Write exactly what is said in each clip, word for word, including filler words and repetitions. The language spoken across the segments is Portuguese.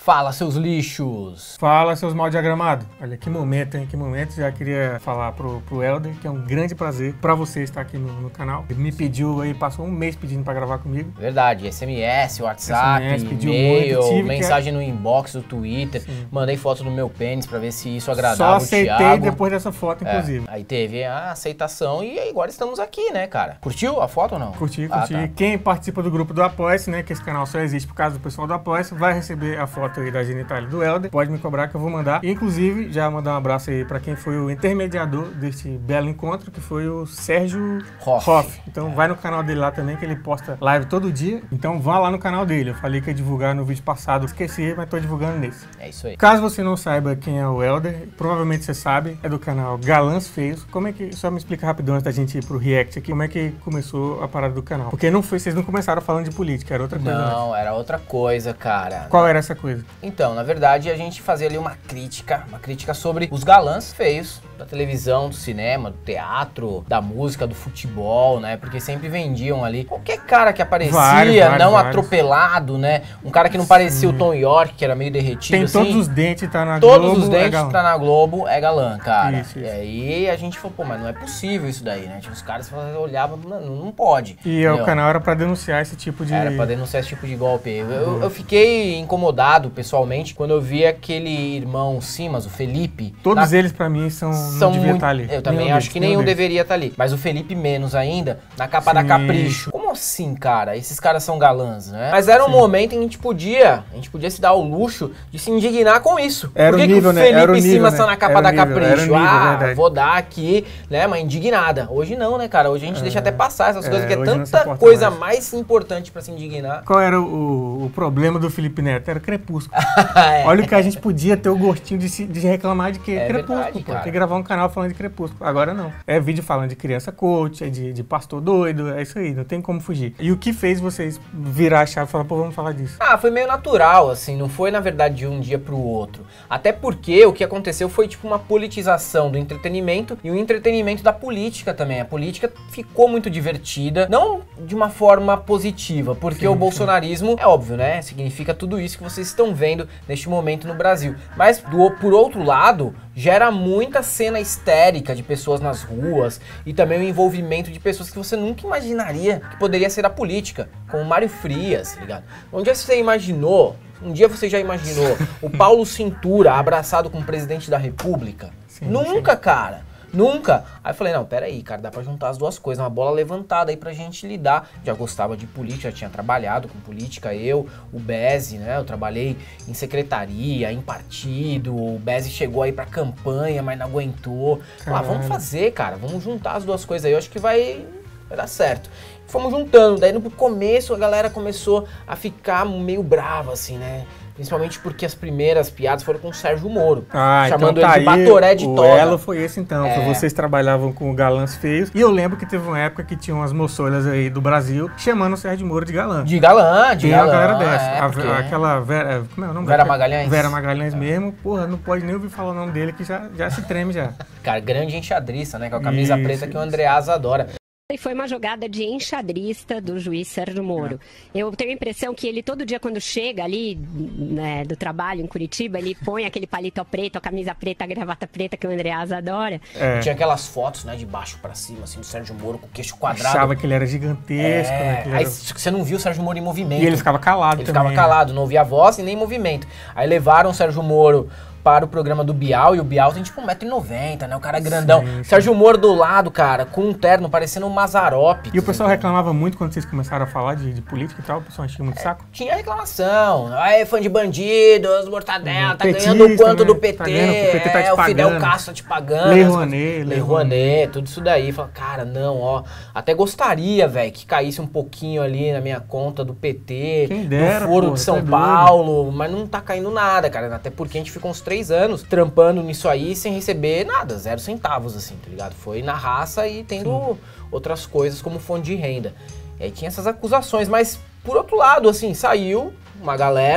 Fala, seus lixos! Fala, seus mal diagramados. Olha, que momento, hein? Que momento. Já queria falar pro, pro Helder que é um grande prazer pra você estar aqui no, no canal. Ele me pediu aí, passou um mês pedindo pra gravar comigo. Verdade, S M S, WhatsApp, S M S, e-mail, mensagem que... no inbox do Twitter. Sim. Mandei foto do meu pênis pra ver se isso agradava o Thiago. Só aceitei depois dessa foto, inclusive. É, aí teve a aceitação e agora estamos aqui, né, cara? Curtiu a foto ou não? Curti, curti. Ah, tá. Quem participa do grupo do Apoia-se, né, que esse canal só existe por causa do pessoal do Apoia-se, vai receber a foto aí da genitália do Helder. Pode me cobrar que eu vou mandar. E, inclusive, já mandar um abraço aí pra quem foi o intermediador deste belo encontro, que foi o Sérgio Hoff. Hoff. Então é. vai no canal dele lá também, que ele posta live todo dia. Então vá lá no canal dele. Eu falei que ia divulgar no vídeo passado, esqueci, mas tô divulgando nesse. É isso aí. Caso você não saiba quem é o Helder, provavelmente você sabe, é do canal Galãs Feios. Como é que... Só me explica rapidão antes da gente ir pro react aqui, como é que começou a parada do canal. Porque não foi, vocês não começaram falando de política, era outra coisa. Não, né? era outra coisa, cara. Qual era essa coisa? Então, na verdade, a gente fazia ali uma crítica, uma crítica sobre os galãs feios da televisão, do cinema, do teatro, da música, do futebol, né? Porque sempre vendiam ali qualquer cara que aparecia, vários, vários, não vários. atropelado, né? Um cara que não parecia Sim. o Tom York, que era meio derretido, Tem assim. todos os dentes, tá na todos Globo. Todos os dentes, é tá na Globo, é galã, cara. Isso, isso. E aí a gente falou, pô, mas não é possível isso daí, né? Tinha os caras que olhavam, não, não pode. E entendeu? O canal era pra denunciar esse tipo de... Era pra denunciar esse tipo de golpe. Eu, eu, eu fiquei incomodado, pessoalmente, quando eu vi aquele irmão Simas, o Felipe. Todos na... eles, pra mim, são, são não devia muito... estar ali. Eu também nenhum acho deles, que nenhum, nenhum deveria estar ali. Mas o Felipe menos ainda, na capa Sim. da Capricho. Como assim, cara? Esses caras são galãs, né? Mas era um Sim. momento em que a gente podia, a gente podia se dar o luxo de se indignar com isso. Era Por que, o nível, que o Felipe né? Era o nível, Simas né? tá na capa era da nível, Capricho? Nível, ah, verdade. vou dar aqui, né, uma indignada. Hoje não, né, cara? Hoje a gente é. deixa até passar essas é, coisas, que é tanta coisa mais. mais importante pra se indignar. Qual era o, o problema do Felipe Neto? Era Crepúsculo. é. Olha o que a gente podia ter o gostinho de, se, de reclamar de que é Crepúsculo, verdade, pô. Tem que gravar um canal falando de Crepúsculo. Agora não. É vídeo falando de criança coach, é de, de pastor doido, é isso aí, não tem como fugir. E o que fez vocês virar a chave e falar, pô, vamos falar disso? Ah, foi meio natural, assim, não foi na verdade de um dia pro outro. Até porque o que aconteceu foi tipo uma politização do entretenimento e o entretenimento da política também. A política ficou muito divertida, não de uma forma positiva, porque sim, o bolsonarismo, sim. é óbvio, né, significa tudo isso que vocês estão vendo neste momento no Brasil. Mas, do, por outro lado, gera muita cena histérica de pessoas nas ruas e também o envolvimento de pessoas que você nunca imaginaria que poderia ser a política, como Mário Frias, tá ligado? Onde você imaginou, um dia você já imaginou o Paulo Cintura abraçado com o presidente da República? Sim, nunca, sim. cara. Nunca. Aí eu falei, não, peraí, cara, dá pra juntar as duas coisas, uma bola levantada aí pra gente lidar. Já gostava de política, já tinha trabalhado com política, eu, o Beze, né, eu trabalhei em secretaria, em partido, o Beze chegou aí pra campanha, mas não aguentou. Ah, vamos fazer, cara, vamos juntar as duas coisas aí, eu acho que vai, vai dar certo. Fomos juntando, daí no começo a galera começou a ficar meio brava, assim, né? Principalmente porque as primeiras piadas foram com o Sérgio Moro, ah, chamando então tá ele de aí, Batoré de toga. O elo foi esse então, é. foi vocês trabalhavam com galãs feios. E eu lembro que teve uma época que tinha umas moçoilas aí do Brasil chamando o Sérgio Moro de galã. De galã, de Tem galã. Tem uma galera dessa. É, a, porque... Aquela Vera... Como é o nome? Vera Magalhães. Vera Magalhães é. mesmo. Porra, não pode nem ouvir falar o nome dele que já, já se treme já. Cara, grande enxadrista, né? Com a camisa isso, preta que isso. o Andreasa adora. E foi uma jogada de enxadrista do juiz Sérgio Moro. Eu tenho a impressão que ele todo dia quando chega ali, né, do trabalho em Curitiba, ele põe aquele palito preto, a camisa preta, a gravata preta que o Andreasa adora. É. Tinha aquelas fotos, né, de baixo pra cima, assim, do Sérgio Moro com o queixo quadrado. Achava que ele era gigantesco. É. Né, que Aí era... você não viu o Sérgio Moro em movimento. E ele ficava calado ele também. Ele ficava calado, não ouvia voz e nem movimento. Aí levaram o Sérgio Moro para o programa do Bial, e o Bial tem tipo um metro e noventa, né? O cara é grandão. Sim, sim. Sérgio Moro do lado, cara, com um terno parecendo um Mazzaropi. E o pessoal reclamava muito quando vocês começaram a falar de, de política e tal? O pessoal enchia muito é, saco? Tinha reclamação. Aí, fã de bandidos, mortadela, tá petista, ganhando quanto né? do P T? Tá ganhando, o P T tá te é, pagando. O Fidel Castro tá te pagando. Lei Rouanet. Lei Rouanet, tudo isso daí. Fala, cara, não, ó. Até gostaria, velho, que caísse um pouquinho ali na minha conta do P T, Quem dera, do Foro porra, de São tá Paulo, doido. Mas não tá caindo nada, cara. Até porque a gente ficou uns três anos trampando nisso aí sem receber nada, zero centavos, assim, tá ligado? Foi na raça e tendo Sim. outras coisas como fonte de renda. E aí tinha essas acusações, mas por outro lado, assim, saiu uma galera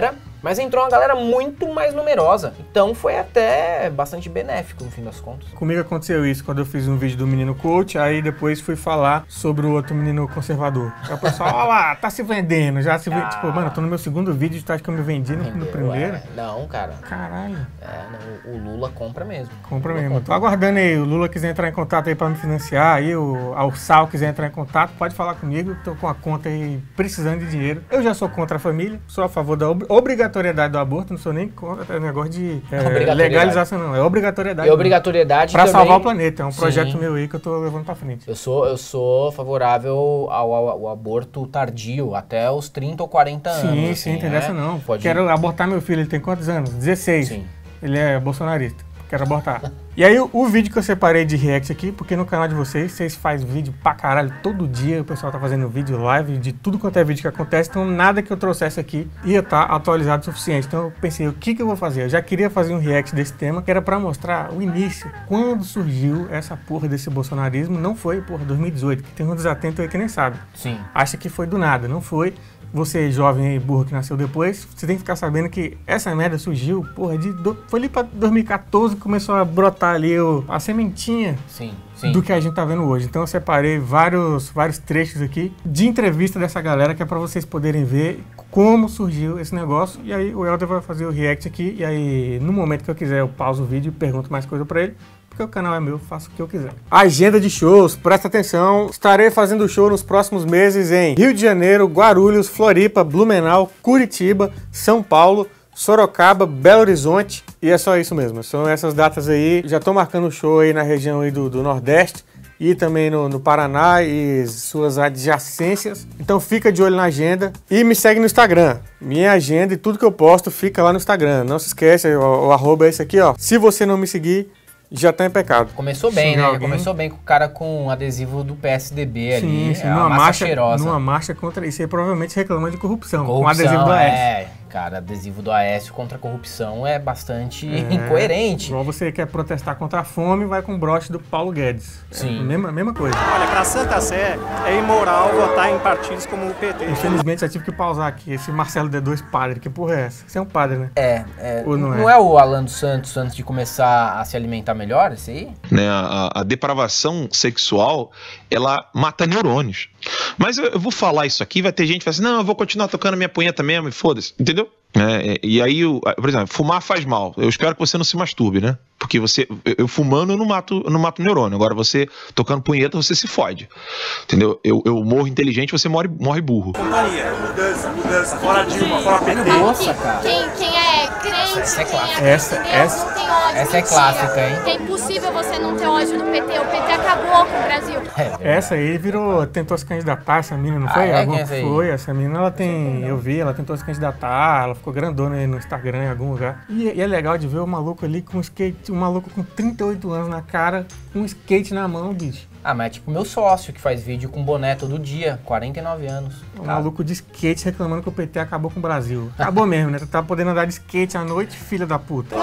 Mas entrou uma galera muito mais numerosa. Então foi até bastante benéfico, no fim das contas. Comigo aconteceu isso quando eu fiz um vídeo do menino coach, aí depois fui falar sobre o outro menino conservador. Aí o pessoal, olha lá, tá se vendendo, já se vende. Ah. Tipo, mano, eu tô no meu segundo vídeo, tu acha que eu me vendi no, no primeiro? É. Não, cara. Caralho. É, não, o Lula compra mesmo. Compra Lula mesmo. Compra. Tô aguardando aí, o Lula quiser entrar em contato aí pra me financiar, aí o Alçal quiser entrar em contato, pode falar comigo, tô com a conta aí precisando de dinheiro. Eu já sou contra a família, sou a favor da ob obrigatoriedade do aborto, não sou nem contra o negócio de é, legalização não, é obrigatoriedade. E obrigatoriedade pra também... salvar o planeta, é um projeto Sim. meu aí que eu tô levando pra frente. Eu sou, eu sou favorável ao, ao, ao aborto tardio, até os trinta ou quarenta anos. Sim, assim, sim, tem né? dessa não. Pode... Quero abortar meu filho, ele tem quantos anos? dezesseis. Sim. Ele é bolsonarista. Quero abortar. E aí, o, o vídeo que eu separei de react aqui, porque no canal de vocês, vocês fazem vídeo pra caralho todo dia, o pessoal tá fazendo vídeo live de tudo quanto é vídeo que acontece, então nada que eu trouxesse aqui ia estar tá atualizado o suficiente. Então eu pensei, o que que eu vou fazer? Eu já queria fazer um react desse tema, que era pra mostrar o início, quando surgiu essa porra desse bolsonarismo. Não foi, porra, dois mil e dezoito, que tem um desatento aí que nem sabe. Sim. Acha que foi do nada, não foi. Você, jovem e burro que nasceu depois, você tem que ficar sabendo que essa merda surgiu, porra, de do, foi ali pra dois mil e quatorze que começou a brotar ali o, a sementinha sim, sim. do que a gente tá vendo hoje. Então eu separei vários, vários trechos aqui de entrevista dessa galera, que é pra vocês poderem ver como surgiu esse negócio. E aí o Helder vai fazer o react aqui, e aí no momento que eu quiser eu pauso o vídeo e pergunto mais coisa pra ele. Porque o canal é meu, faço o que eu quiser. Agenda de shows, presta atenção. Estarei fazendo show nos próximos meses em Rio de Janeiro, Guarulhos, Floripa, Blumenau, Curitiba, São Paulo, Sorocaba, Belo Horizonte. E é só isso mesmo, são essas datas aí. Já tô marcando show aí na região aí do, do Nordeste e também no, no Paraná e suas adjacências. Então fica de olho na agenda e me segue no Instagram. Minha agenda e tudo que eu posto fica lá no Instagram. Não se esquece, o, o arroba é esse aqui, ó. Se você não me seguir, já tá em pecado. Começou bem, né? Começou bem com o cara com adesivo do P S D B ali. Sim, sim, é numa uma massa marcha, cheirosa. Numa marcha contra isso aí, provavelmente reclamando de corrupção. corrupção com adesivo do Aécio. É, cara, adesivo do Aécio contra a corrupção é bastante é, incoerente. Igual você quer protestar contra a fome, vai com o broche do Paulo Guedes. Sim. É a mesma, mesma coisa. Olha, pra Santa Sé, é imoral votar em partidos como o P T. Infelizmente, já tive que pausar aqui. Esse Marcelo D dois padre, que porra é essa? Você é um padre, né? É, é Ou não, não é? é o Alan dos Santos antes de começar a se alimentar melhor, esse aí? Né, a, a depravação sexual, ela mata neurônios. Mas eu, eu vou falar isso aqui, vai ter gente que vai assim, não, eu vou continuar tocando minha punheta mesmo e foda-se, entendeu? É, e aí, eu, por exemplo, fumar faz mal. Eu espero que você não se masturbe, né? Porque você, eu, eu fumando eu não mato, eu não mato neurônio. Agora você tocando punheta, você se fode. Entendeu? Eu, eu morro inteligente, você morre, morre burro. Companhia, mudança, mudança, fora Dilma, fora P T. Nossa, cara. Quem, quem é crente, Essa é quem clássica. é Essa- crente em Deus, essa- não tem ódio. essa é mentira. clássica, hein? Que é impossível você não ter ódio do P T. O P T acabou com o Brasil. É, verdade. Essa aí virou, tentou se candidatar, essa menina, não foi? Ah, é? Alguma- Quem é essa aí? Foi, essa menina, ela tem, eu vi, ela tentou se candidatar, ela ficou grandona aí no Instagram, em algum lugar. E, e é legal de ver o maluco ali com skate, um maluco com trinta e oito anos na cara, com um skate na mão, bicho. Ah, mas é tipo meu sócio que faz vídeo com boné todo dia, quarenta e nove anos. Um Cara, maluco de skate reclamando que o P T acabou com o Brasil. Acabou mesmo, né? Tu tá podendo andar de skate à noite, filha da puta.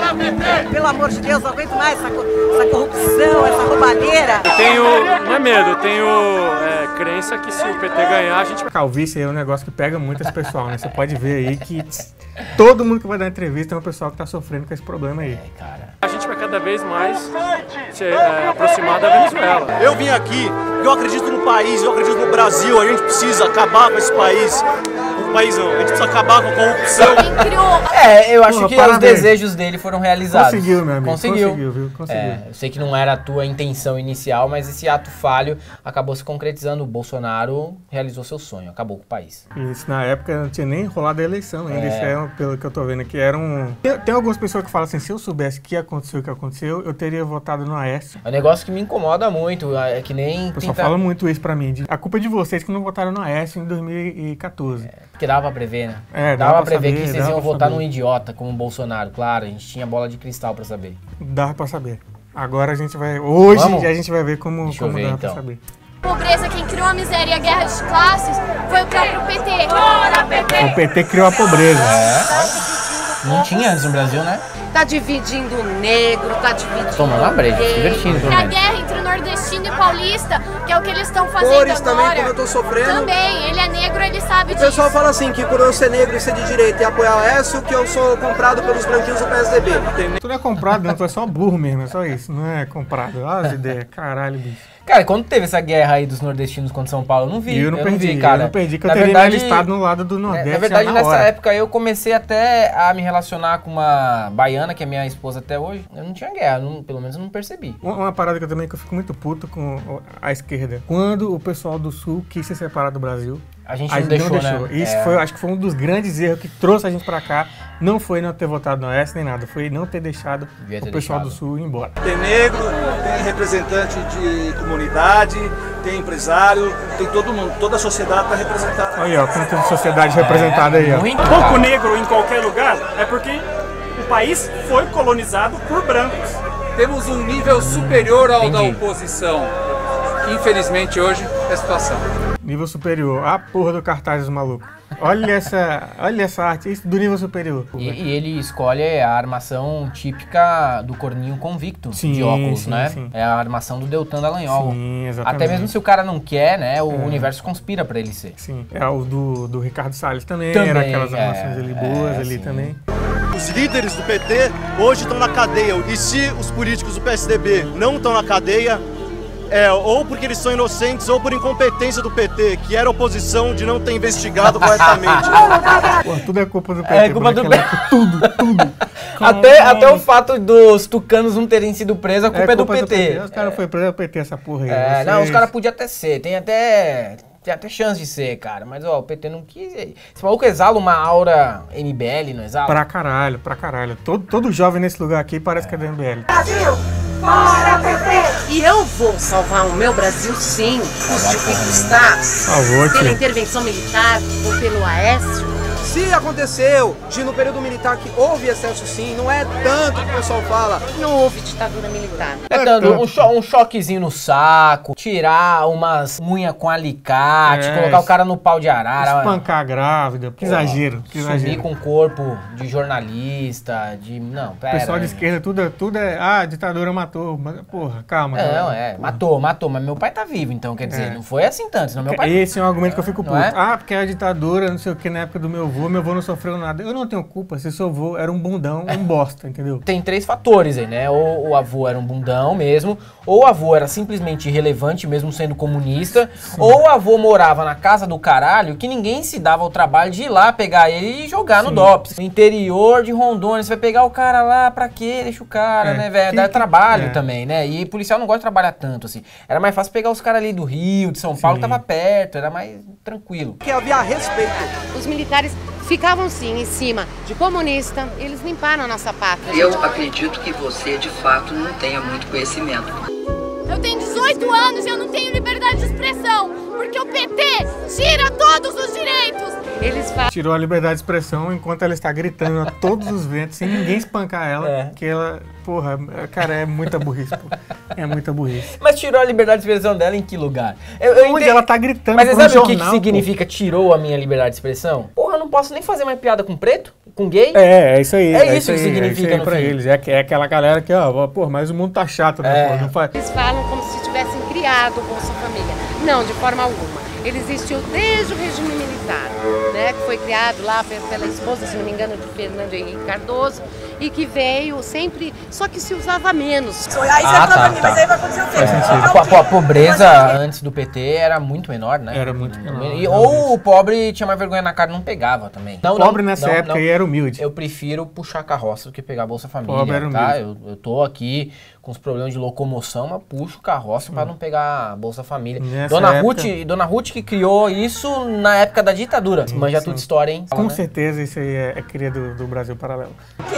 Pelo amor de Deus, não aguento mais essa, co- essa corrupção, essa roubalheira. Eu tenho, não é medo, eu tenho é, crença que se o P T ganhar, a gente vai... Calvície é um negócio que pega muito esse pessoal, né? Você pode ver aí que todo mundo que vai dar entrevista é um pessoal que tá sofrendo com esse problema aí. é, cara. A gente vai cada vez mais se é, aproximar da Venezuela. Eu vim aqui, eu acredito no país, eu acredito no Brasil, a gente precisa acabar com esse país. O país não, a gente precisa acabar com a corrupção. Quem criou É, eu acho Porra, que parabéns. os desejos dele foram realizados. Conseguiu, meu amigo. Conseguiu. Conseguiu, viu? Conseguiu. É, eu sei que não era a tua intenção inicial, mas esse ato falho acabou se concretizando. O Bolsonaro realizou seu sonho, acabou com o país. Isso na época não tinha nem rolado a eleição ainda. É. Isso é, um- pelo que eu tô vendo aqui, era um... Tem, tem algumas pessoas que falam assim, se eu soubesse que aconteceu o que aconteceu, eu teria votado no Aécio. É um negócio que me incomoda muito, é que nem... O pessoal tenta- fala muito isso pra mim. de- a culpa é de vocês que não votaram no Aécio em dois mil e quatorze. Porque dava pra prever, né? É, dava, dava pra pra prever saber, que vocês dava iam pra votar saber. num idiota como o Bolsonaro. Claro, a gente tinha bola de cristal pra saber. Dava pra saber. Agora a gente vai... Hoje Vamos? a gente vai ver como, Deixa eu como ver, dá então. pra saber. pobreza, quem criou a miséria e a guerra de classes foi o próprio P T. Fora P T! O P T criou a pobreza. É, não tinha antes no Brasil, né? Tá dividindo o negro, tá dividindo Tomando uma breja, se o gay. divertindo, pelo É a menos. guerra entre nordestino e paulista, que é o que eles estão fazendo Cores agora. também, como eu tô sofrendo. Também, ele é negro, ele sabe O disso. pessoal fala assim, que por eu ser negro e ser de direita e apoiar o Aécio, que eu sou comprado pelos branquinhos do P S D B. Tu não é comprado, não, tu é só burro mesmo, é só isso, não é comprado. Olha as ideias, caralho, bicho. Cara, quando teve essa guerra aí dos nordestinos contra São Paulo, eu não vi. E eu não eu perdi, não vi, cara. eu não perdi, que eu na teria verdade, me alistado no lado do Nordeste. É, na verdade, na nessa hora. época eu comecei até a me relacionar com uma baiana, que é minha esposa até hoje. Eu não tinha guerra, não, pelo menos eu não percebi. Uma, uma parada que eu também que eu fico muito puto com a esquerda. Quando o pessoal do Sul quis se separar do Brasil, A gente a não gente deixou, não deixou. né? Isso É. foi, acho que foi um dos grandes erros que trouxe a gente pra cá. Não foi não ter votado no Oeste nem nada, foi não ter deixado Devia ter o pessoal deixado. do Sul ir embora. Tem negro, tem representante de comunidade, tem empresário, tem todo mundo, toda a sociedade está representada. Olha aí, ó, como tem sociedade representada aí, ó. Muito, Pouco cara. negro em qualquer lugar é porque o país foi colonizado por brancos. Temos um nível superior ao da Entendi. oposição. Infelizmente hoje é a situação. Nível superior, a porra do cartaz dos malucos. Olha essa, olha essa arte, isso do nível superior. E, e ele escolhe a armação típica do corninho convicto Sim, de óculos, sim, né? sim. É a armação do Deltan Dallagnol. Sim, exatamente. Até mesmo se o cara não quer, né? O universo conspira pra ele ser. Sim, é o do, do Ricardo Salles também, Também, era aquelas é, armações ali boas é, ali sim. também. Os líderes do P T hoje estão na cadeia. E se os políticos do P S D B não estão na cadeia, é ou porque eles são inocentes ou por incompetência do P T, que era oposição de não ter investigado corretamente. Pô, tudo é culpa do P T. É culpa do naquela P T. época, Tudo, tudo. Até, Caralho. até o fato dos tucanos não terem sido presos, a culpa é, do P T. Os caras foram presos, é o P T essa porra aí. É, Vocês- não, os caras podiam até ser, tem até, tem até chance de ser, cara. Mas, ó, o P T não quis. Esse maluco exala uma aura M B L, não exala? Pra caralho, pra caralho. Todo, todo jovem nesse lugar aqui parece que é do M B L. Brasil, fora P T! E eu vou salvar o meu Brasil, sim, custe o que custar. Salvou, Pela tio. intervenção militar ou pelo Aécio. Se aconteceu de no período militar que houve excesso sim, não é tanto que o pessoal fala. Não houve ditadura militar. É dando um, cho um choquezinho no saco, tirar umas unhas com alicate, É, colocar o cara no pau de arara. Espancar a grávida. Que exagero, que Sumir exagero. com o corpo de jornalista, de... Não, O pera. pessoal de né? esquerda, tudo, é- tudo é. Ah, a ditadura matou. Mas, porra, calma. Não, galera. é, matou, matou, mas meu pai tá vivo, então quer dizer, É. não foi assim tanto, senão meu pai... Esse é um argumento que eu fico Não puto. é? Ah, porque a ditadura, não sei o que, na época do meu avô, meu avô não sofreu nada. Eu não tenho culpa, se seu avô era um bundão, um bosta, entendeu? Tem três fatores aí, né? Ou o avô era um bundão mesmo, ou o avô era simplesmente irrelevante, mesmo sendo comunista, ou o avô morava na casa do caralho que ninguém se dava o trabalho de ir lá pegar ele e jogar no DOPS. No interior de Rondônia, você vai pegar o cara lá pra quê? Deixa o cara, É, né, velho? que- Dá que- trabalho é. também, né? E policial não gosta de trabalhar tanto, assim. Era mais fácil pegar os caras ali do Rio, de São Paulo, que tava perto, era mais tranquilo. Que havia respeito. Os militares ficavam sim em cima de comunista, eles limparam a nossa pátria. Eu acredito que você, de fato, não tenha muito conhecimento. Eu tenho dezoito anos e eu não tenho liberdade de expressão, porque o P T tira todos os direitos. Eles falam. Tirou a liberdade de expressão enquanto ela está gritando a todos os ventos, sem ninguém espancar ela, É. que ela, porra, cara, é muita burrice, pô. É muita burrice. Mas tirou a liberdade de expressão dela em que lugar? Eu, eu Onde entendo- ela tá gritando Mas você por um sabe o que, que jornal, pô. significa tirou a minha liberdade de expressão? Porra, eu não posso nem fazer mais piada com preto, com gay. É, é isso aí. É isso que aí, significa é isso aí no pra fim. eles. É, que- é aquela galera que, ó, pô, mas o mundo tá chato, né, É. pô? Não faz... Eles falam como se tivessem criado o Bolsa Família. Não, de forma alguma. Ele existiu desde o regime militar, né, que foi criado lá pe- pela esposa, se não me engano, de Fernando Henrique Cardoso, e que veio sempre, só que se usava menos. Ah, tá, tá. vai acontecer o quê? A, po- po- a pobreza antes do P T era muito menor, né? Era muito menor, E, ou o pobre tinha mais vergonha na cara e não pegava também. Não, Pobre não, nessa não, época não. aí era humilde. Eu prefiro puxar carroça do que pegar Bolsa Família, Pobre era tá? humilde. Eu, eu tô aqui com os problemas de locomoção, mas puxo carroça pra não pegar a Bolsa Família. Nessa Dona época- Ruth, Dona Ruth que criou isso na época da ditadura. Manja sim. tudo história, hein? Com Né? certeza isso aí é, é cria do, do Brasil Paralelo.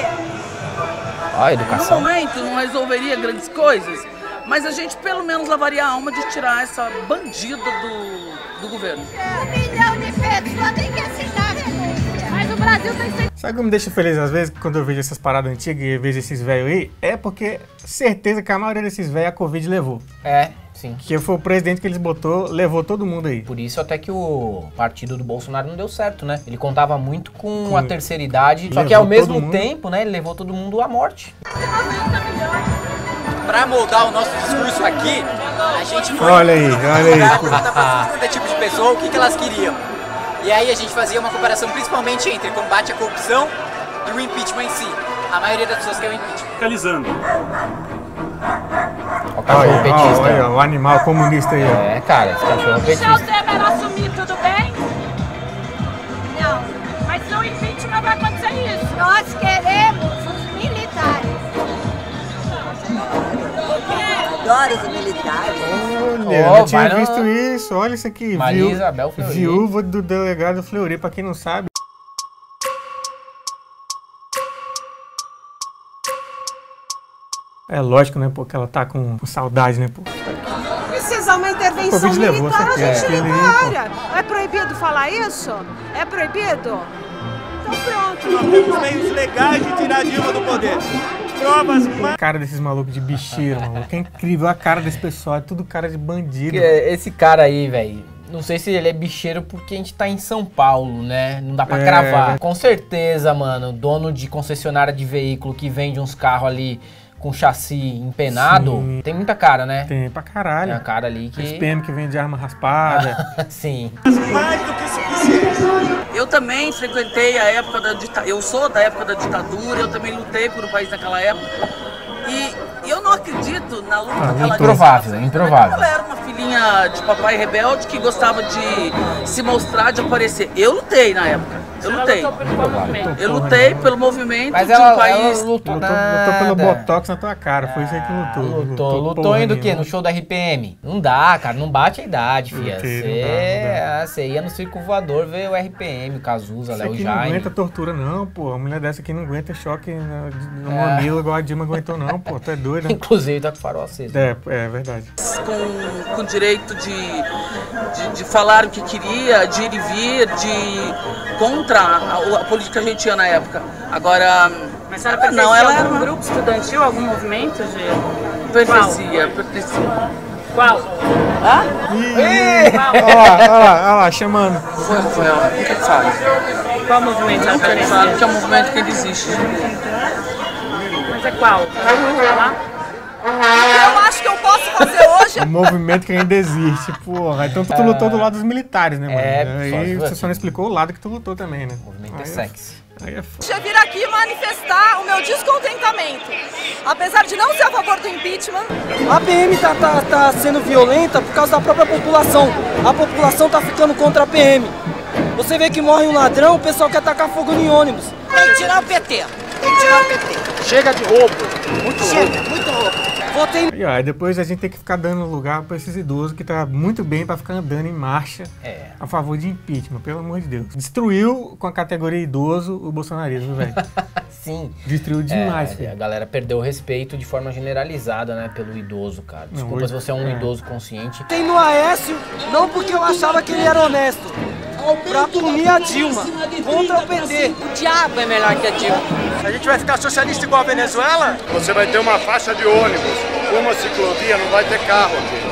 Ó, a No educação. momento não resolveria grandes coisas, mas a gente pelo menos lavaria a alma de tirar essa bandida do, do governo. Um milhão de pessoas tem que assinar a renúncia. Mas o Brasil tem que ser... Sabe o que me deixa feliz às vezes quando eu vejo essas paradas antigas e vejo esses velhos aí? É porque certeza que a maioria desses velhos a Covid levou. É, sim. Que foi o presidente que eles botou, levou todo mundo aí. Por isso até que o partido do Bolsonaro não deu certo, né? Ele contava muito com, Com- a terceira idade, só Levou que ao todo mesmo mundo. tempo, né, ele levou todo mundo à morte. Para moldar o nosso discurso aqui, A gente foi... Olha aí, olha aí. Perguntar pra tudo quanto é tipo de pessoa o que, que elas queriam. E aí a gente fazia uma comparação principalmente entre combate à corrupção e o impeachment em si. A maioria das pessoas quer o impeachment. Fiscalizando. Olha, olha, olha, o animal comunista aí. É, cara, esse cachorro petista. Michel Temer assumir, tudo bem? Não. Mas no impeachment vai acontecer isso. Nós queremos os militares. Adoro os militares. Olha, Oh, eu tinha vai visto no- isso. Olha isso aqui. Maria viu- Isabel Fleury. Viúva do delegado Fleury, pra quem não sabe. É lógico, né, pô, que ela tá com, com saudade, né, pô. Precisar uma intervenção Covid levou militar, a essa gente aqui, não aquele para. É proibido falar isso? É proibido? Então pronto. Nós temos meios legais de tirar Dilma do poder. Provas... A cara desses malucos de bicheiro, maluco. É incrível a cara desse pessoal, é tudo cara de bandido. Que Esse cara aí, velho, não sei se ele é bicheiro porque a gente tá em São Paulo, né? Não dá pra É. cravar. Com certeza, mano, dono de concessionária de veículo que vende uns carros ali com chassi empenado, Sim. tem muita cara, né? Tem pra caralho. Tem a cara ali que... Esse P M que vende arma raspada. Sim. Mais do que suficiente. Eu também frequentei a época da ditadura, eu sou da época da ditadura, eu também lutei por um país naquela época. E eu não acredito na luta Ah, que ela improvável, é improvável. Ela era uma filhinha de papai rebelde que gostava de se mostrar, de aparecer. Eu lutei na época. Eu lutei. Eu lutei pelo movimento Mas de ela, um país. ela lutou, Lutou, lutou pelo Botox na tua cara, foi isso aí que lutou. Lutou, lutou porra indo o quê? nenhuma. No show da R P M? Não dá, cara, não bate a idade, filha. Lutei, Você não dá, não dá. você ia no circo voador ver o R P M, o Cazuza, Isso Léo aqui não Jaime. aguenta tortura não, pô. A mulher dessa aqui não aguenta choque no, no É. mamilo igual a Dilma aguentou não, pô. Tu é doido, né? Inclusive tá com o farol aceso. É, é verdade. Com, com direito de, de, de falar o que queria, de ir e vir, de contra a, a política argentina na época. Agora, Mas a senhora não, pertencia ela a era algum uma... grupo estudantil, algum movimento de... Pertencia, pertencia. Qual? Hã? Ih, olha lá, olha lá, olha lá, chamando. Foi, Rafael, nunca te fale. Qual movimento ela Nunca te fale, porque é pertencia? um movimento que ainda existe. Mas é qual? Pode falar? Eu acho que eu posso fazer hoje. Um movimento que ainda existe, porra. Então tu lutou do lado dos militares, né, mano? É, Aí só- você só não explicou o lado que tu lutou também, né? O movimento é Aí sexy. Aí é foda. Deixa eu vir aqui manifestar o meu descontentamento. Apesar de não ser a favor do impeachment, A P M tá, tá, tá sendo violenta por causa da própria população. A população tá ficando contra a P M. Você vê que morre um ladrão, o pessoal quer tacar fogo em ônibus. Tem que tirar o P T. Tem que tirar o P T. Chega de roubo. Muito Chega, muito roubo. Votei. E ó, aí depois a gente tem que ficar dando lugar pra esses idosos que tá muito bem pra ficar andando em marcha É. a favor de impeachment, pelo amor de Deus. Destruiu com a categoria idoso o bolsonarismo, velho. Sim. Destruiu demais, É, filho. a galera perdeu o respeito de forma generalizada, né, pelo idoso, cara. Desculpa hoje- se você é um é. idoso consciente. Votei no Aécio, não porque eu achava que ele era honesto. Pra punir a Dilma, contra o P T. O diabo é melhor que a Dilma. A gente vai ficar socialista igual a Venezuela? Você vai ter uma faixa de ônibus, uma ciclovia, não vai ter carro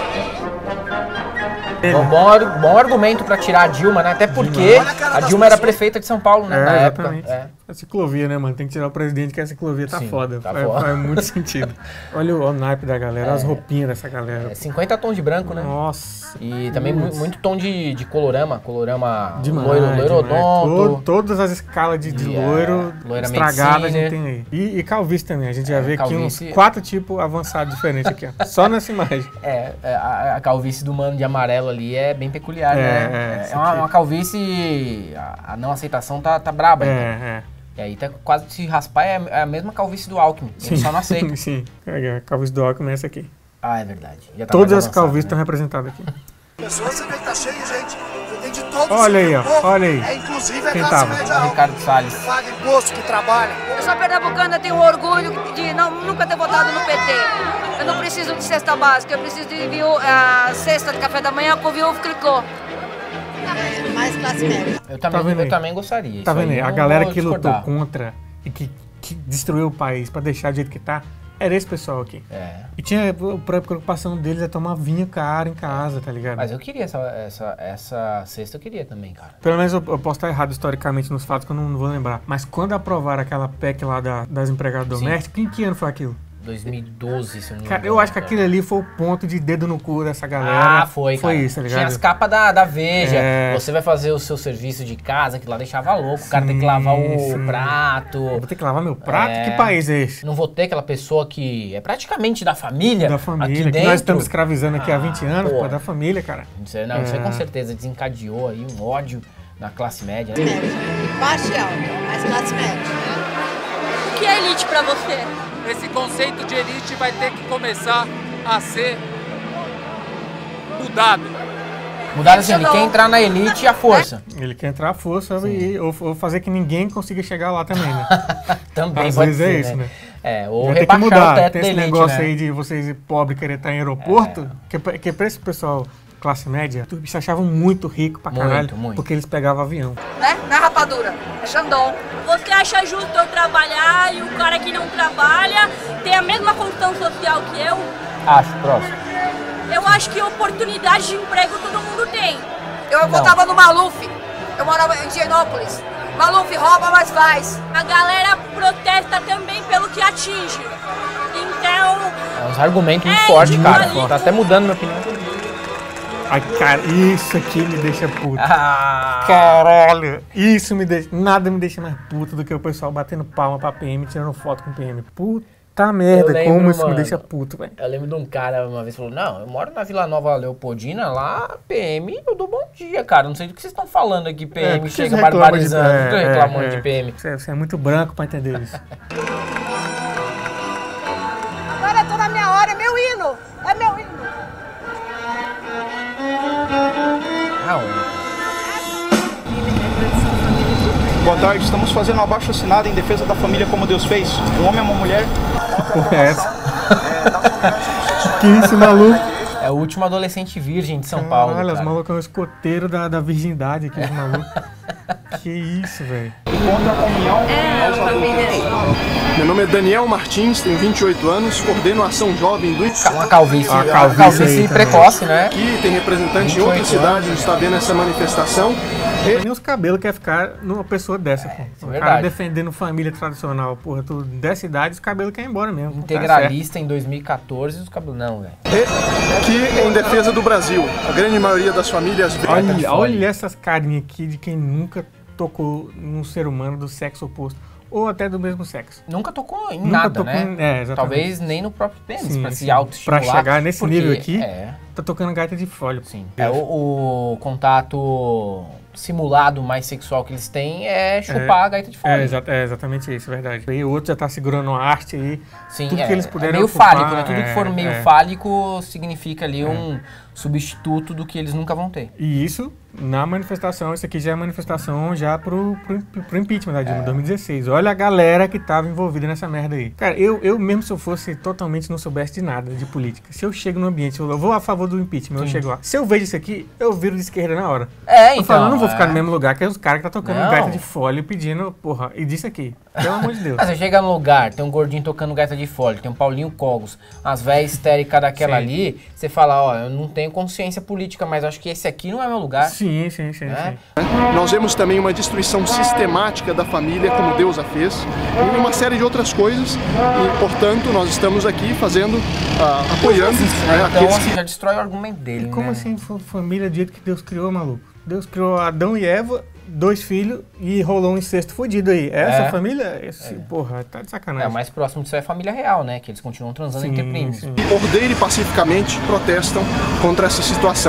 aqui. Bom, bom, ar- bom argumento pra tirar a Dilma, né? Até porque a Dilma era prefeita de São Paulo, né? É, na exatamente. época. É. A ciclovia, né, mano? Tem que tirar o presidente, que a ciclovia tá Sim, foda. tá faz, foda. faz muito sentido. Olha o, o naipe da galera, as roupinhas dessa galera. É cinquenta tons de branco, né? Nossa. E também mu- Putz. muito tom de, de colorama, colorama Demais, loiro, demais. loirodonto. To- Todas as escalas de, de E, é, loiro loira estragada a medicina. gente tem aí. E, e calvície também. A gente já É, vê aqui calvície- uns quatro tipos avançados diferentes aqui, ó. Só nessa imagem. É, é, a, a calvície do mano de amarelo ali é bem peculiar, É, né? é, É, esse uma, aqui. uma calvície, a, a não aceitação tá, tá braba. É, então. é. E aí tá quase se raspar, é a- é a mesma calvície do Alckmin. Ele só não aceita. Sim. É, a calvície do Alckmin é essa aqui. Ah, é verdade. Já tá Todas mais as avançado, calvícies né? estão representadas aqui. Pessoas, você vê que tá cheio de gente. Tem de todos Olha os aí, ó, tipos de povo. olha aí. É inclusive a Quem classe tava? média alta. Ricardo Salles. Que paga imposto, que trabalha. Eu sou pernambucana, tenho orgulho de não, nunca ter votado no P T. Eu não preciso de cesta básica, eu preciso de viú- a cesta de café da manhã com viúvo clicô. É, mais classe média. Eu Tá também, vendo eu aí? também gostaria. Tá Isso vendo aí aí? eu A não galera vou que lutou discordar. contra e que, que destruiu o país pra deixar do jeito que tá, era esse pessoal aqui. É. E tinha a própria preocupação deles é tomar vinho caro em casa, tá ligado? Mas eu queria essa, essa, essa cesta, eu queria também, cara. Pelo menos eu, eu posso estar errado historicamente nos fatos que eu não, não vou lembrar. Mas quando aprovaram aquela P E C lá da- das empregadas Sim. domésticas, em que ano foi aquilo? dois mil e doze, se eu não me Cara, engano. eu acho que aquilo ali foi o ponto de dedo no cu dessa galera. Ah, foi, Foi cara. isso, tá ligado? Tinha as capas da, da Veja. É. Você vai fazer o seu serviço de casa, que lá deixava louco. O cara tem que lavar o sim. prato. Vou ter que lavar meu prato? É. Que país é esse? Não vou ter aquela pessoa que é praticamente da família. Da aqui família, que dentro. nós estamos escravizando aqui há vinte anos, pô. pô, da família, cara. Isso, aí- não, isso aí É. com certeza desencadeou aí um ódio na classe média. Né? Baixa e alta, mas classe média. O que é elite pra você? Esse conceito de elite vai ter que começar a ser mudado. Mudar assim, ele quer entrar na elite e a força. Ele quer entrar à força e, ou, ou fazer que ninguém consiga chegar lá também, né? Também Às pode vezes ser, é isso, né? né? É, ou Vai ter que rebaixar mudar. o teto Tem da esse elite, negócio né? aí de vocês pobres querer estar em aeroporto, que, que pra esse pessoal classe média, se achavam muito rico pra Muito, caralho, muito. porque eles pegavam avião. Né? Não é rapadura, é Xandão. Você acha justo eu trabalhar e o cara que não trabalha tem a mesma condição social que eu? Acho, próximo. Eu acho que oportunidade de emprego todo mundo tem. Eu Não. votava no Maluf, eu morava em Higienópolis. Maluf rouba, mas faz. A galera protesta também pelo que atinge. Então, É uns argumentos muito É, fortes, cara. igualito. Tá até mudando minha opinião. Ai, cara, isso aqui me deixa puto. Ah, Caralho, isso me deixa. Nada me deixa mais puto do que o pessoal batendo palma pra P M, tirando foto com P M. Puta merda, Eu lembro, como isso mano. me deixa puto, velho. eu lembro de um cara uma vez falou: Não, eu moro na Vila Nova Leopoldina, lá, P M, eu dou bom dia, cara. Não sei do que vocês estão falando aqui, P M porque chega você reclama barbarizando. de- Não tô é, reclamando é, de P M. Você, você é muito branco pra entender isso. Agora eu tô na minha hora, é meu hino. É meu hino. Ah, Boa tarde, estamos fazendo um abaixo-assinado em defesa da família como Deus fez. Um homem e uma mulher. Porra, é essa? Que isso, maluco? é o último adolescente virgem de São Paulo. Olha, os cara. malucos é um escoteiro da, da virgindade aqui, os malucos. Que isso, velho. Contra a comunhão aos adultos. Meu nome é Daniel Martins, tenho vinte e oito anos, coordeno a ação jovem do Uma calvície, Uma uma calvície calvície, aí também. precoce, né? Aqui tem representante de vinte e oito outras cidades, está vendo essa manifestação. Nem os cabelos quer ficar numa pessoa dessa, pô. O verdade. cara defendendo família tradicional, porra, tu dessa idade, os cabelos querem ir embora mesmo. Tá Integralista em dois mil e quatorze, os cabelos. Não, velho. Aqui em defesa do Brasil. A grande maioria das famílias certo. vem. Olha, olha essas carinhas aqui de quem nunca tocou num ser humano do sexo oposto. Ou até do mesmo sexo. Nunca tocou em Nunca nada, tocou né? em- é, exatamente. Talvez nem no próprio pênis, Sim, pra sim. se autoestimular. Pra chegar nesse porque, nível aqui, É, tá tocando gaita de folha. sim. É, o, o contato simulado mais sexual que eles têm é chupar a gaita de folha. É, exa- é exatamente isso, é verdade. E o outro já tá segurando uma arte aí. Sim, tudo é, que eles puderem é meio ocupar, fálico, né? Tudo que for é, meio é. fálico significa ali um substituto do que eles nunca vão ter. E isso, na manifestação, isso aqui já é manifestação já pro, pro, pro impeachment da Dilma, dois mil e dezesseis. Olha a galera que tava envolvida nessa merda aí. Cara, eu, eu mesmo se eu fosse totalmente não soubesse de nada de política, se eu chego no ambiente, eu vou a favor do impeachment, eu Sim. chego lá. Se eu vejo isso aqui, eu viro de esquerda na hora. É, Eu então, falo, eu não vou ficar é. no mesmo lugar que os caras que tá tocando Não. gaita de folha e pedindo, porra, e disso aqui. Pelo amor de Deus. Ah, você chega no lugar, tem um gordinho tocando gaita de folha, tem um Paulinho Cogos, as véias histéricas daquela Sim. ali, você fala, ó, eu não tenho consciência política, mas acho que esse aqui não é meu lugar. Sim, sim, sim, É. sim. Nós vemos também uma destruição sistemática da família, como Deus a fez, e uma série de outras coisas. E, portanto, nós estamos aqui fazendo, ah, apoiando né, Então, aqueles assim, que... já destrói o argumento dele, Como né? assim, fa- família do jeito que Deus criou, maluco? Deus criou Adão e Eva, dois filhos e rolou um incesto fudido aí. Essa É. família? Esse, Porra, tá de É, sacanagem. o mais próximo disso é a família real, né? Que eles continuam transando Sim, entre primos. sim. ordeira e pacificamente protestam contra essa situação.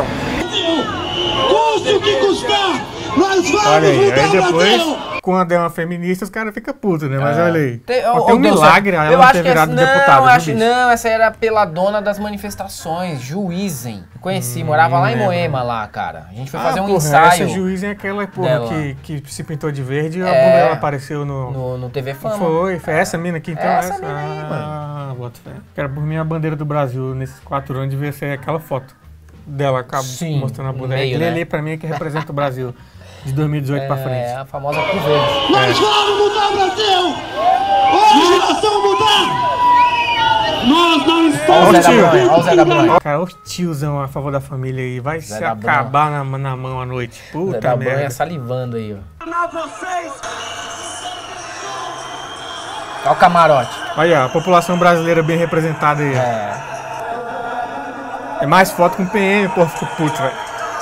Custe o que custar, nós vamos Olha aí, mudar aí o depois, Brasil. quando é uma feminista, os caras ficam putos, né? Mas É. olha aí. Tem, Pô, ô, tem um ô, Deus, milagre ela eu não acho ter que virado essa, não, deputada, viu, acho, bicho? não, essa era pela dona das manifestações, Juízen. Eu conheci, morava lá em lembro. Moema, lá, cara. A gente foi Ah, fazer um porra, ensaio essa juiz é aquela porra dela. que, que se pintou de verde e a É. bunda dela apareceu no... no, no T V Fama. Foi, foi essa mina aqui, então? Essa mina aí, Ah, bota fé. Cara, por mim a bandeira do Brasil nesses quatro anos devia ser aquela foto dela acaba Sim, mostrando a no bunda. meio, Aquele né? ali pra mim é que representa o Brasil de dois mil e dezoito pra frente. É, a famosa cu verde. Nós vamos mudar o Brasil! Hoje nós vamos mudar! Nós não Olha o estamos... Zé da Bronha, olha o Zé da Bronha. Cara, os tiozão a favor da família aí, vai Zé se da Bronha. acabar na, na mão à noite. Zé Puta da Bronha merda. salivando aí, ó. Não vocês! Olha o camarote. Olha, a população brasileira bem representada aí. É. É mais foto com o P M, o povo ficou puto, velho.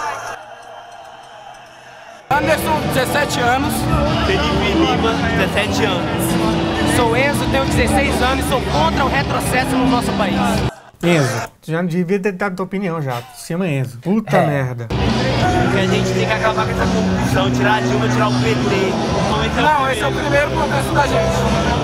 Anderson, dezessete anos. Felipe Lima, dezessete anos. Sou Enzo, tenho dezesseis anos e sou contra o retrocesso no nosso país. Enzo, tu já não devia ter dado tua opinião já. Se chama Enzo. Puta É. merda. Porque a gente tem que acabar com essa corrupção, tirar a Dilma, tirar o P T. Não, esse é o primeiro protesto da gente.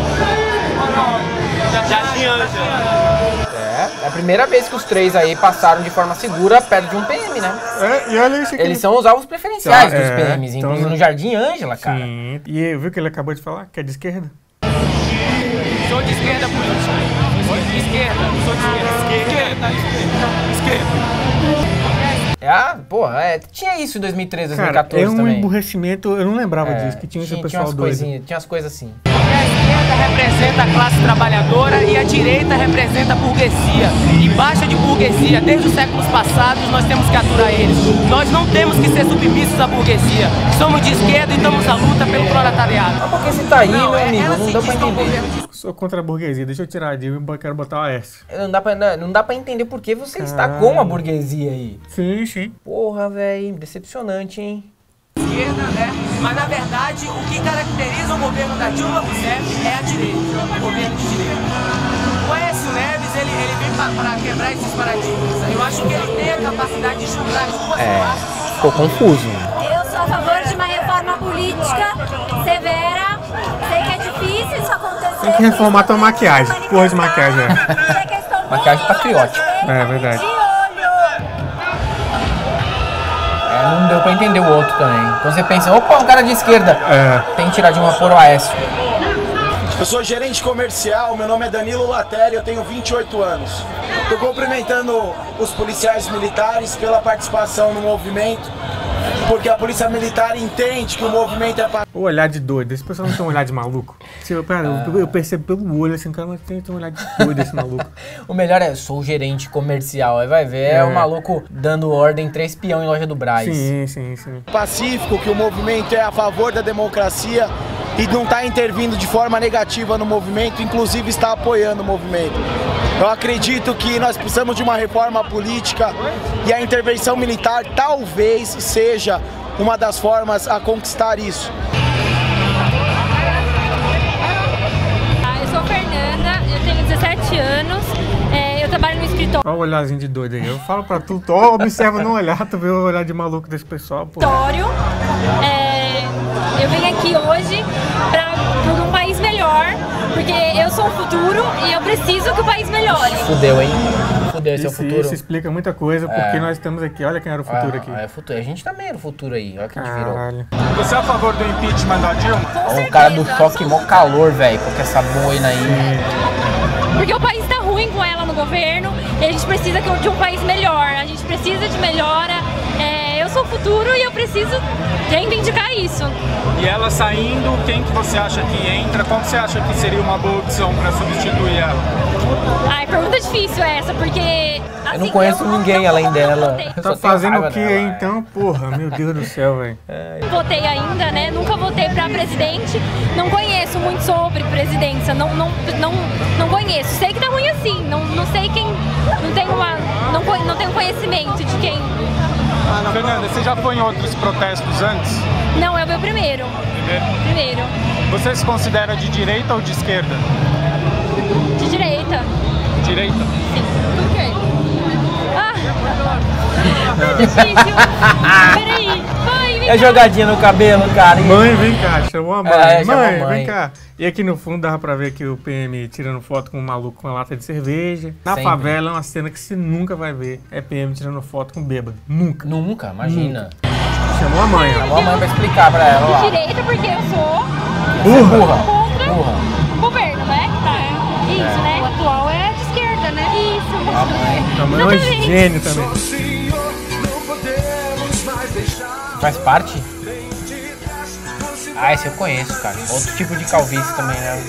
Jardim Ângela. É, é a primeira vez que os três aí passaram de forma segura perto de um P M, né? É, e olha isso aqui. Eles são os alvos preferenciais Tá, dos é, P Ms, então- inclusive no Jardim Ângela, cara. Sim. E viu que ele acabou de falar? Que é de esquerda? Sou de esquerda política. Esquerda, sou de esquerda. Esquerda, esquerda. Esquerda. É, ah, porra, é, tinha isso em dois mil e treze, dois mil e Cara, quatorze é um também. emburrecimento, eu não lembrava É, disso, que tinha esse tinha, tinha pessoal umas doido. coisinhas, tinha umas coisas assim. A esquerda representa a classe trabalhadora e a direita representa a burguesia. E baixa de burguesia, desde os séculos passados nós temos que aturar eles. Nós não temos que ser submissos à burguesia. Somos de esquerda e estamos à luta pelo proletariado. Mas por que você tá aí, meu é- amigo? ela Não se dá pra diz que é um entender. governo de- Sou contra a burguesia, deixa eu tirar a Dilma e quero botar o S. Não dá pra, não, não dá pra entender por que você está Caralho. com a burguesia aí. Sim, sim. Porra, velho, decepcionante, hein? esquerda, né? Mas na verdade o que caracteriza o governo da Dilma Rousseff é a direita, o governo de direita. O Aécio Neves, ele, ele vem para quebrar esses paradigmas. Eu acho que ele tem a capacidade de juntar as duas É, classes. ficou confuso. Eu sou a favor de uma reforma política severa. Sei que é difícil isso acontecer. Tem que reformar tua maquiagem. Porra de maquiagem, é. Maquiagem patriótica. É verdade. É, não deu pra entender o outro também. Então você pensa, opa, um cara de esquerda. É. Tem que tirar de uma por o Aécio. Eu sou gerente comercial, meu nome é Danilo Latério, eu tenho vinte e oito anos. Estou cumprimentando os policiais militares pela participação no movimento, porque a polícia militar entende que o movimento é para... O olhar de doido, esse pessoal não tem um olhar de maluco. Se eu, cara, eu, eu percebo pelo olho assim, cara, mas tem, tem um olhar de doido esse maluco. O melhor é, sou gerente comercial. Aí vai ver, é, É. o maluco dando ordem, três peão em loja do Brás. Sim, sim, sim. pacífico, que o movimento é a favor da democracia e não está intervindo de forma negativa no movimento, inclusive está apoiando o movimento. Eu acredito que nós precisamos de uma reforma política e a intervenção militar talvez seja uma das formas a conquistar isso. Eu sou Fernanda, eu tenho dezessete anos, é, eu trabalho no escritório. Olha o olharzinho de doido aí. Eu falo pra tu, tu ó, observa no olhar, tu vê o olhar de maluco desse pessoal, pô. É, eu vim aqui hoje para por um país melhor, porque eu sou o futuro e eu preciso que o país melhore. Fudeu, hein? Fudeu, esse é o Isso, futuro. isso explica muita coisa, porque É. nós estamos aqui. Olha quem era o futuro Ah, aqui. É futuro. A gente também era o futuro aí. Olha que a gente virou. Caralho. Você é a favor do impeachment da Dilma? Olha o cara do choque, mó calor, velho, com essa boina aí. Porque o país tá ruim com ela no governo e a gente precisa de um país melhor, a gente precisa de melhora. É, eu sou o futuro e eu preciso reivindicar isso. E ela saindo, quem que você acha que entra? Qual que você acha que seria uma boa opção para substituir ela? Ai, pergunta difícil essa, porque... Eu não conheço ninguém além dela. Eu só Tá tenho fazendo raiva o que dela, aí é. então? Porra, meu Deus do céu, velho. Não votei ainda, né? Nunca votei pra presidente. Não conheço muito sobre presidência. Não, não, não, não conheço. Sei que tá ruim assim. Não, não sei quem. Não tenho uma. Não, co- não tenho conhecimento de quem. Fernanda, você já foi em outros protestos antes? Não, é o meu primeiro. Primeiro. Primeiro. Você se considera de direita ou de esquerda? De direita. Direita? Por quê? Ah! É difícil. Peraí. Vai, vem É cá. jogadinha no cabelo, cara. Mãe, vem cá, chamou a mãe. É, chamou a mãe, mãe. vem cá. E aqui no fundo dava pra ver aqui o P M tirando foto com um maluco com uma lata de cerveja. Na Sempre. favela é uma cena que você nunca vai ver. É P M tirando foto com bêbado. Nunca. Nunca, imagina. Chamou a mãe. Chamou a mãe pra explicar pra ela lá. De direita porque eu sou Burra. Burra. contra Burra. o governo, né? Tá. Isso, É. né? O atual é de esquerda, né? Isso. A mãe. A mãe é um Exatamente. gênio também. Faz parte? Ah, esse eu conheço, cara. Outro tipo de calvície também, né?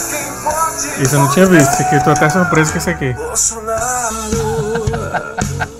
Isso eu não tinha visto. Esse aqui eu tô até surpreso com esse aqui.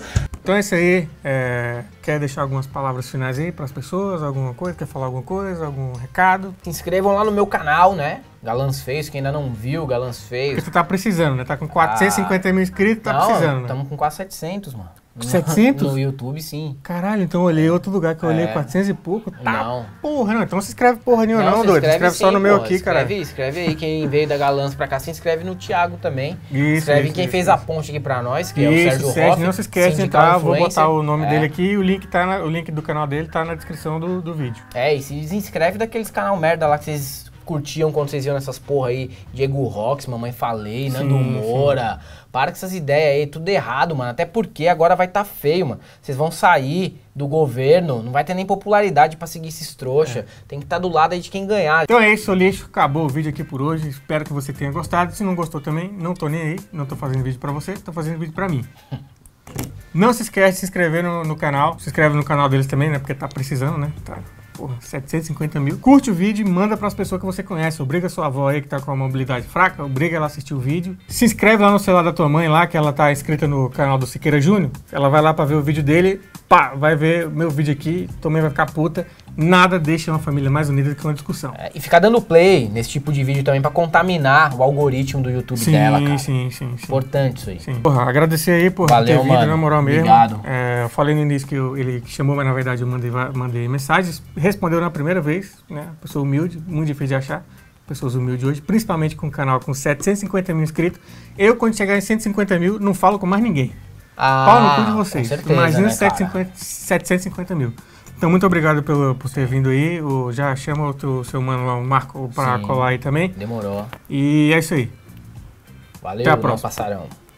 Então é isso aí. É, quer deixar algumas palavras finais aí pras pessoas? Alguma coisa? Quer falar alguma coisa? Algum recado? Se inscrevam lá no meu canal, né? Galãs Feios, quem ainda não viu Galãs Feios. Porque tu tá precisando, né? Tá com quatrocentos e cinquenta mil inscritos, tá não, precisando, né? Estamos com quase setecentos, mano. setecentos? No YouTube, sim. Caralho, então eu olhei outro lugar que eu olhei é. quatrocentos e pouco. Tá, não. Porra, não. Então se inscreve porra nenhuma não, não doido. Se inscreve sim, só no meu aqui, cara. Escreve, escreve aí. Quem veio da Galãs pra cá, se inscreve no Thiago também. Isso, escreve isso, quem isso, fez isso. a ponte aqui pra nós, que isso, é o Sérgio Sérgio, Hoff. Não se esquece de entrar, vou botar o nome é. dele aqui e o link, tá na, o link do canal dele tá na descrição do, do vídeo. É, e se inscreve daqueles canal merda lá que vocês curtiam quando vocês iam nessas porra aí, Diego Rox, Mamãe Falei, sim, Nando Moura. Sim. Para com essas ideias aí, tudo errado, mano. Até porque agora vai tá feio, mano. Vocês vão sair do governo, não vai ter nem popularidade pra seguir esses trouxa. É. Tem que estar tá do lado aí de quem ganhar. Então é isso, lixo. Acabou o vídeo aqui por hoje. Espero que você tenha gostado. Se não gostou também, não tô nem aí. Não tô fazendo vídeo pra você, tô fazendo vídeo pra mim. Não se esquece de se inscrever no, no canal. Se inscreve no canal deles também, né? Porque tá precisando, né? Tá. Porra, setecentos e cinquenta mil. Curte o vídeo e manda pras pessoas que você conhece. Obriga sua avó aí que tá com a mobilidade fraca, obriga ela a assistir o vídeo. Se inscreve lá no celular da tua mãe lá, que ela tá inscrita no canal do Siqueira Júnior. Ela vai lá pra ver o vídeo dele, pá, vai ver o meu vídeo aqui, também vai ficar puta. Nada deixa uma família mais unida do que uma discussão. É, e ficar dando play nesse tipo de vídeo também pra contaminar o algoritmo do YouTube sim, dela, cara. Sim, sim, sim. Importante isso aí. Sim. Porra, agradecer aí por Valeu, ter vindo, mano. na moral mesmo. Obrigado. É, eu falei no início que eu, ele chamou, mas na verdade eu mandei, mandei mensagens. Respondeu na primeira vez, né? Pessoa humilde, muito difícil de achar. Pessoas humildes hoje, principalmente com um canal com setecentos e cinquenta mil inscritos. Eu, quando chegar em cento e cinquenta mil, não falo com mais ninguém. Ah, Pau no cu de vocês. Certeza, imagina né, setecentos e cinquenta mil. Então, muito obrigado pelo, por ter vindo aí. O, já chama outro seu mano lá, o Marco, pra Sim, colar aí também. Demorou. E é isso aí. Valeu, até a próxima. Passarão.